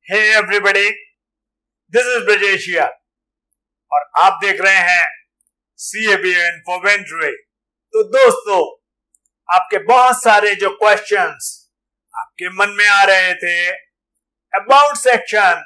Hey everybody, this is Brajesh here और आप देख रहे हैं CABA इन्फोवेंट्री। तो दोस्तों, आपके बहुत सारे जो क्वेश्चंस आपके मन में आ रहे थे अबाउट सेक्शन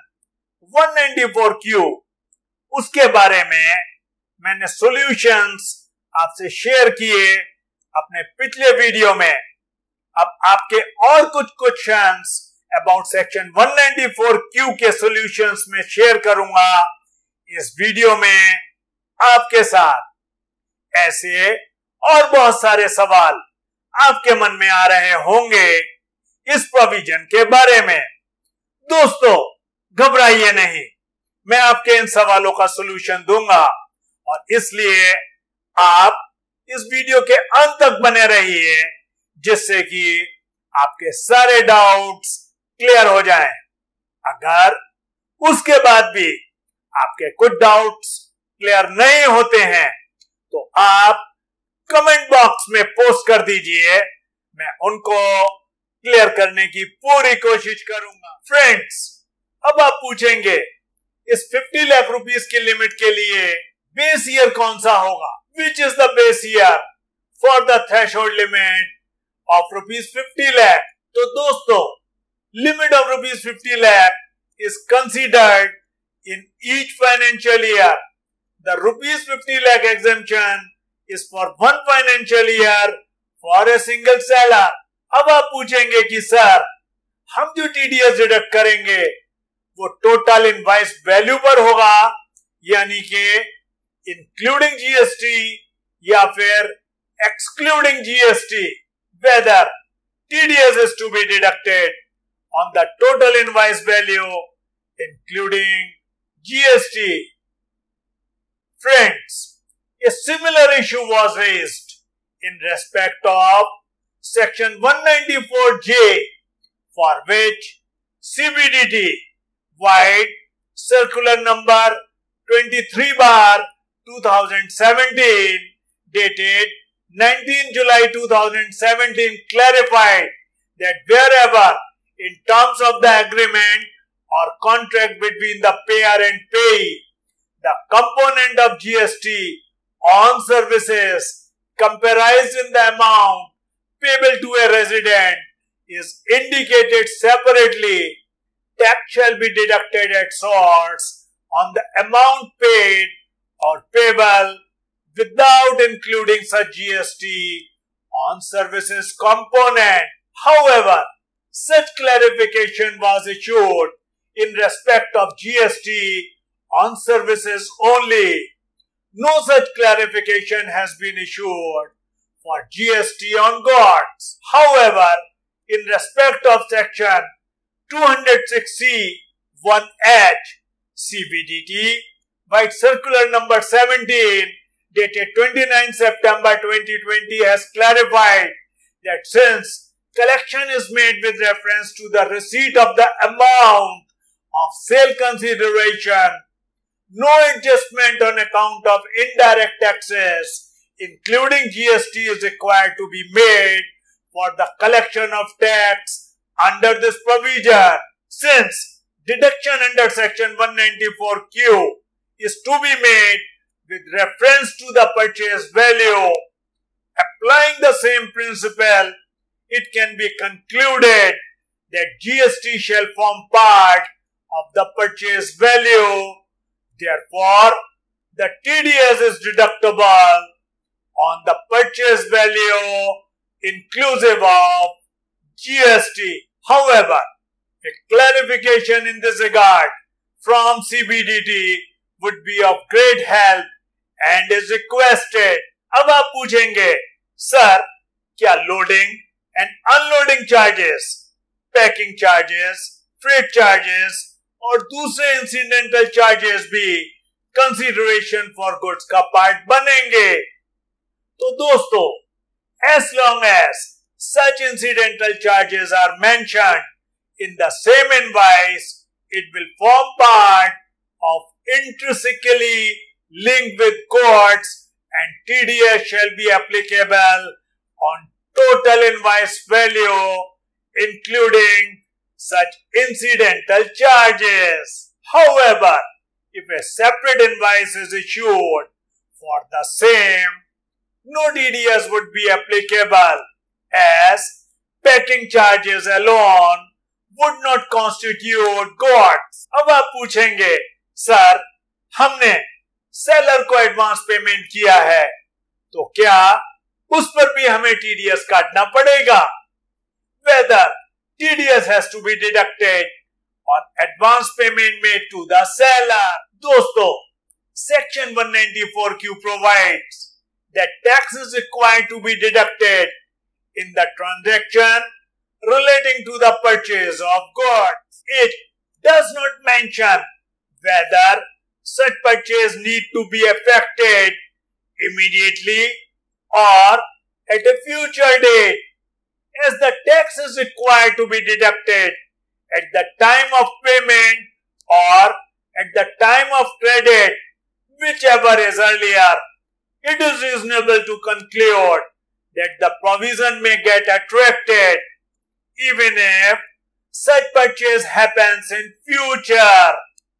194Q, उसके बारे में मैंने सॉल्यूशंस आपसे शेयर किए अपने पिछले वीडियो में। अब आपके और कुछ क्वेश्चंस अबाउट सेक्शन 194Q के सॉल्यूशंस में शेयर करूंगा इस वीडियो में आपके साथ। ऐसे और बहुत सारे सवाल आपके मन में आ रहे होंगे इस प्रोविजन के बारे में। दोस्तों, घबराइए नहीं, मैं आपके इन सवालों का सॉल्यूशन दूंगा और इसलिए आप इस वीडियो के अंत तक बने रहिए जिससे कि आपके सारे डाउट्स क्लियर हो जाएं। अगर उसके बाद भी आपके कुछ डाउट्स क्लियर नहीं होते हैं तो आप कमेंट बॉक्स में पोस्ट कर दीजिए, मैं उनको क्लियर करने की पूरी कोशिश करूंगा। फ्रेंड्स, अब आप पूछेंगे इस 50 लाख रुपीस की लिमिट के लिए बेस ईयर कौन सा होगा? Which is the base year for the threshold limit of ₹50 lakh? तो दोस्तों, limit of ₹50 lakh is considered in each financial year. The ₹50 lakh exemption is for one financial year for a single seller. अब आप पूछेंगे कि sir, हम जो TDS deduct करेंगे वो टोटल इनवॉइस वैल्यू पर होगा, यानी कि इंक्लूडिंग GST या फिर excluding GST? Whether TDS is to be deducted on the total invoice value including GST. Friends, a similar issue was raised in respect of section 194J, for which CBDT White circular number 23/2017 dated 19 July 2017 clarified that wherever in terms of the agreement or contract between the payer and payee, the component of GST on services comprised in the amount payable to a resident is indicated separately, tax shall be deducted at source on the amount paid or payable without including such GST on services component. However, such clarification was issued in respect of GST on services only. No such clarification has been issued for GST on goods. However, in respect of section 206C(1)H CBDT White circular number 17 dated 29 September 2020 has clarified that since collection is made with reference to the receipt of the amount of sale consideration, no adjustment on account of indirect taxes, including GST, is required to be made for the collection of tax under this provision. Since deduction under section 194Q is to be made with reference to the purchase value, applying the same principle, it can be concluded that GST shall form part of the purchase value. Therefore, the TDS is deductible on the purchase value inclusive of GST. However, a clarification in this regard from CBDT would be of great help and is requested. अब आप पूछेंगे, sir, क्या loading and unloading charges, packing charges, freight charges और दूसरे incidental charges भी consideration for goods का part बनेंगे? तो दोस्तों, as long as such incidental charges are mentioned in the same invoice, it will form part of intrinsically linked with goods and TDS shall be applicable on total invoice value including such incidental charges. However, if a separate invoice is issued for the same, no TDS would be applicable, as packing charges alone would not constitute GOTS. अब आप पूछेंगे, sir हमने seller को advance payment किया है तो क्या उस पर भी हमें टीडीएस काटना पड़ेगा? Whether TDS has to be deducted on advance payment made to the seller. दोस्तों, Section 194Q provides that tax is required to be deducted in the transaction relating to the purchase of goods. It does not mention whether such purchase need to be effected immediately or at a future date, as the tax is required to be deducted at the time of payment or at the time of credit, whichever is earlier. It is reasonable to conclude that the provision may get attracted even if such purchase happens in future,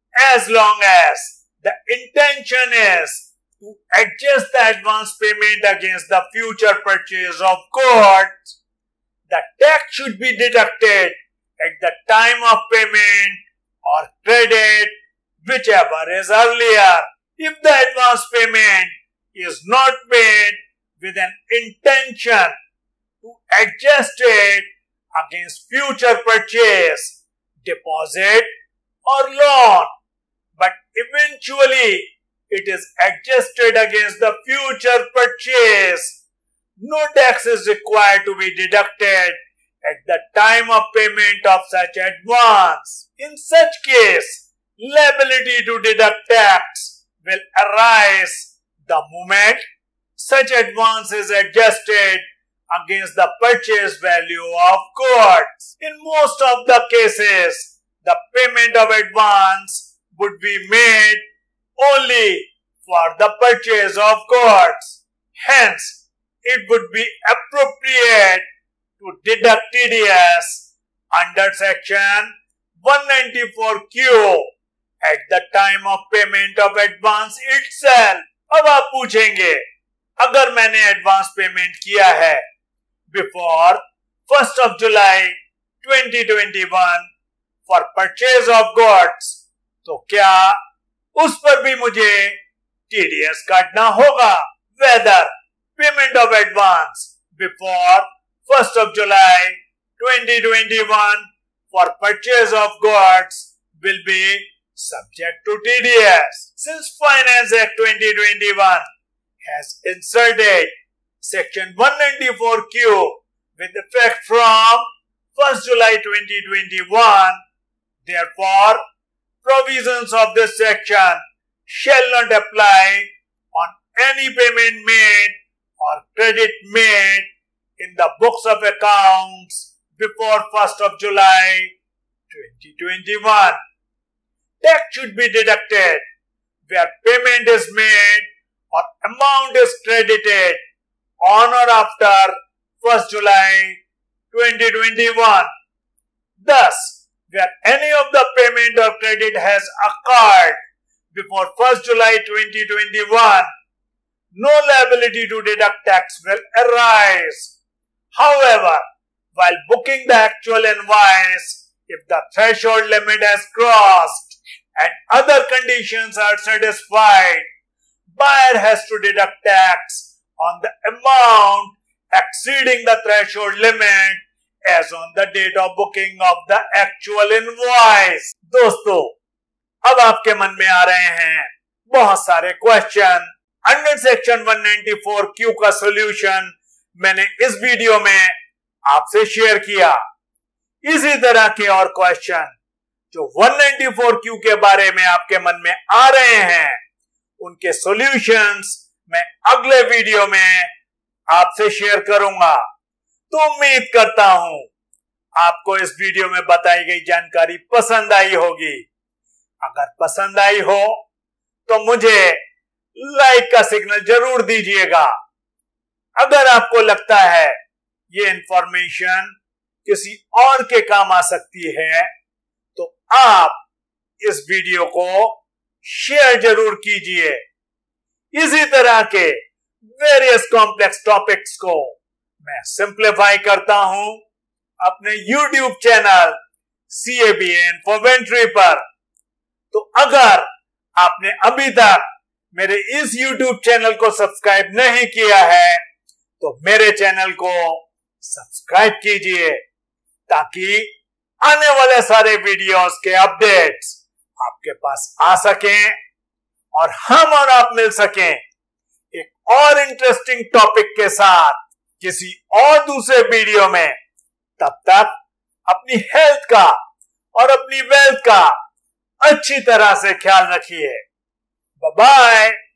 as long as the intention is to adjust the advance payment against the future purchase of goods. The tax should be deducted at the time of payment or credit, whichever is earlier. If the advance payment is not made with an intention to adjust it against future purchase, deposit or loan, but eventually it is adjusted against the future purchase, no tax is required to be deducted at the time of payment of such advance. In such case, liability to deduct tax will arise the moment such advance is adjusted against the purchase value of goods. In most of the cases, the payment of advance would be made only for the purchase of goods. Hence, it would be appropriate to deduct TDS under section 194Q at the time of payment of advance itself. अब आप पूछेंगे, अगर मैंने advance payment किया है before 1st of July 2021 for purchase of goods, तो क्या उस पर भी मुझे टीडीएस काटना होगा? Whether payment of advance before 1st of July 2021 for purchase of goods will be subject to TDS. Since Finance Act 2021 has inserted Section 194Q with effect from 1st July 2021, therefore, provisions of this section shall not apply on any payment made or credit made in the books of accounts before 1st of July 2021. Tax should be deducted where payment is made or amount is credited on or after 1st July 2021. Thus, where any of the payment or credit has occurred before 1st July 2021, no liability to deduct tax will arise. However, while booking the actual invoice, if the threshold limit has crossed and other conditions are satisfied, buyer has to deduct tax on the amount exceeding the threshold limit as on the date of booking of the actual invoice. दोस्तों, अब आपके मन में आ रहे हैं बहुत सारे question. Under section 194Q का सॉल्यूशन मैंने इस वीडियो में आपसे शेयर किया। इसी तरह के और क्वेश्चन जो 194Q के बारे में आपके मन में आ रहे हैं, उनके सॉल्यूशंस मैं अगले वीडियो में आपसे शेयर करूंगा। तो उम्मीद करता हूं आपको इस वीडियो में बताई गई जानकारी पसंद आई होगी। अगर पसंद आई हो तो मुझे लाइक का सिग्नल जरूर दीजिएगा। अगर आपको लगता है ये इंफॉर्मेशन किसी और के काम आ सकती है तो आप इस वीडियो को शेयर जरूर कीजिए। इसी तरह के वेरियस कॉम्प्लेक्स टॉपिक्स को मैं सिंप्लीफाई करता हूं अपने YouTube चैनल CABA इन्फोवेंट्री पर। तो अगर आपने अभी तक मेरे इस YouTube चैनल को सब्सक्राइब नहीं किया है तो मेरे चैनल को सब्सक्राइब कीजिए ताकि आने वाले सारे वीडियोस के अपडेट्स आपके पास आ सकें और हम और आप मिल सकें एक और इंटरेस्टिंग टॉपिक के साथ किसी और दूसरे वीडियो में। तब तक अपनी हेल्थ का और अपनी वेल्थ का अच्छी तरह से ख्याल रखिए। Bye bye.